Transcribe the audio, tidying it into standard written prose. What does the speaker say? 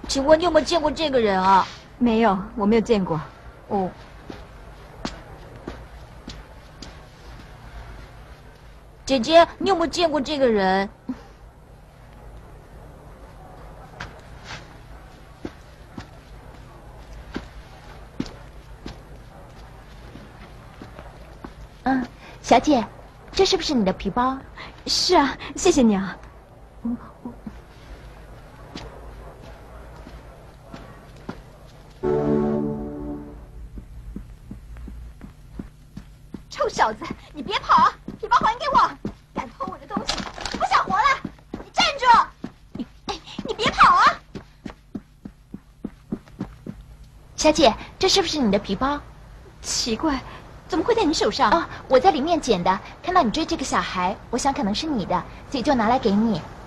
请问你有没有见过这个人啊？ 没有，我没有见过。 哦。姐姐，你有没有见过这个人？ 小姐，这是不是你的皮包？ 是啊，谢谢你啊。 臭小子，你别跑啊！皮包还给我！敢偷我的东西，不想活了！你站住！你别跑啊！ 小姐，这是不是你的皮包？ 奇怪，怎么会在你手上？ 我在里面捡的，看到你追这个小孩，我想可能是你的，所以就拿来给你。